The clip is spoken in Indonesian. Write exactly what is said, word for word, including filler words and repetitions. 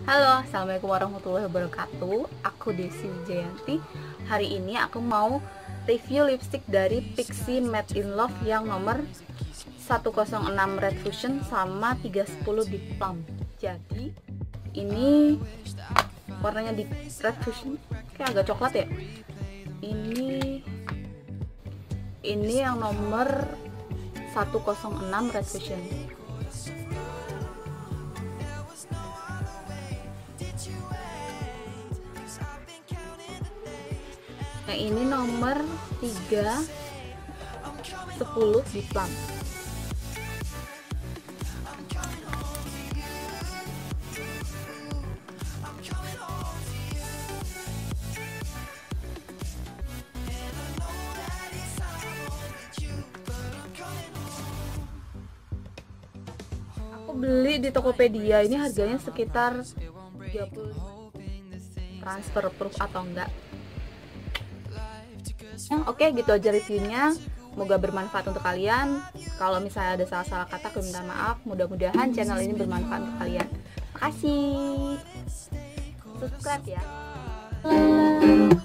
Halo, assalamualaikum warahmatullahi wabarakatuh. Aku Desi Wijayanti. Hari ini aku mau review lipstick dari Pixi Made in Love yang nomor seratus enam Red Fusion sama tiga sepuluh Deep Plum. Jadi ini warnanya di Red Fusion kayak agak coklat ya. Ini ini yang nomor seratus enam Red Fusion. Yang ini nomor tiga sepuluh di Plum. Aku beli di Tokopedia, ini harganya sekitar tiga puluh. Transfer proof atau enggak? Oke, gitu aja reviewnya. Semoga bermanfaat untuk kalian. Kalau misalnya ada salah-salah kata, aku minta maaf. Mudah-mudahan channel ini bermanfaat untuk kalian. Makasih. Subscribe ya.